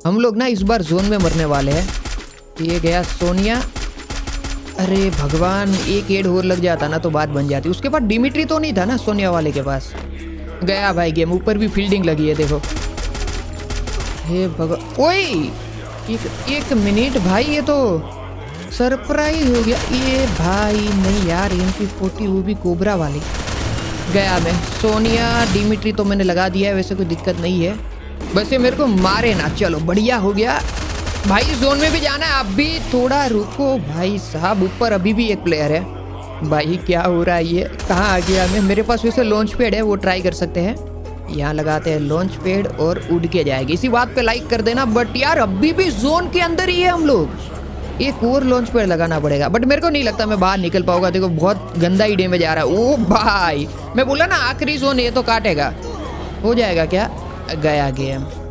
हम लोग ना इस बार जोन में मरने वाले हैं। ये गया सोनिया। अरे भगवान, एक एड और लग जाता ना तो बात बन जाती। उसके पास डिमिट्री तो नहीं था ना सोनिया वाले के पास। गया भाई गेम। ऊपर भी फील्डिंग लगी है देखो। हे भगवान, ओए एक मिनट भाई, ये तो सरप्राइज हो गया ये भाई। नहीं यार, MP40 वो भी कोबरा वाली। गया मैं। सोनिया डिमिट्री तो मैंने लगा दिया है, वैसे कोई दिक्कत नहीं है। वैसे मेरे को मारे ना। चलो बढ़िया हो गया भाई। जोन में भी जाना है। अभी थोड़ा रुको भाई साहब, ऊपर अभी भी एक प्लेयर है। भाई क्या हो रहा है ये? कहाँ आ गया मैं? मेरे पास वैसे लॉन्च पैड है, वो ट्राई कर सकते हैं। यहाँ लगाते हैं लॉन्च पैड और उड़ के जाएगी। इसी बात पे लाइक कर देना। बट यार अभी भी जोन के अंदर ही है हम लोग। एक और लॉन्च पैड लगाना पड़ेगा, बट मेरे को नहीं लगता मैं बाहर निकल पाऊंगा। देखो बहुत गंदा ही डैमेज आ रहा है। ओ भाई, मैं बोला ना आखिरी जोन, ये तो काटेगा। हो जाएगा क्या? गया गेम।